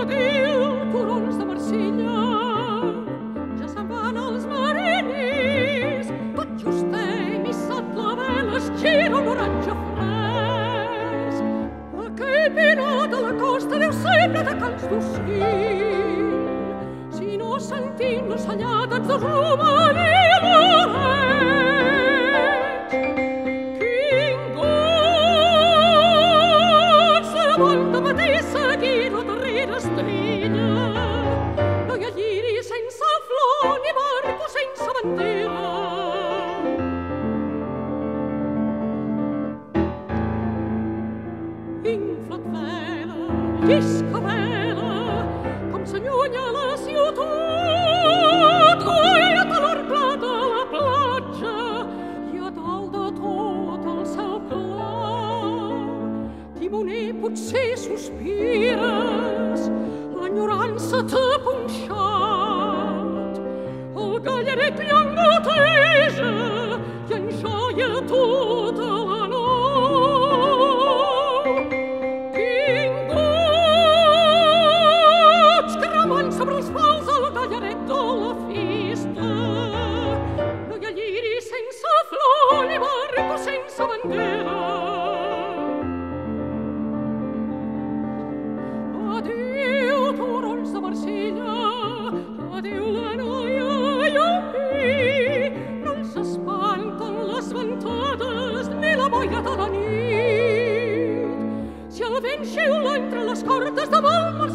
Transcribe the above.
Adéu, turons de Marsella, ja se'n van els mariners, tot just he missat la vela, es gira un oratge fresc. Aquell pinar de la costa deu ser ple de cants d'ocell, si no sentim l'ocellada ens desromaria l'oreig. Quin goig bon dematí seguir-lo darrere estrella, no hi ha lliri sense flor ni barco sense bandera. Infla't vela, llisca vela, com s'allunya la ciutat, guaita l'orcle de la platja i a dalt de tot el cel clar. Timoner, potser sospires, l'enyorança t'ha punxat, el gallaret llengoteja i enjoia tota la nit. Quin goig cremant sobre els pals el gallaret de la festa, no hi ha lliri sense flor ni barco sense bandera. Adéu, turons de Marsella, adéu la noia llumí, no els espanten les ventades ni la boira de la nit. Si el vent xiula entre les cordes de mal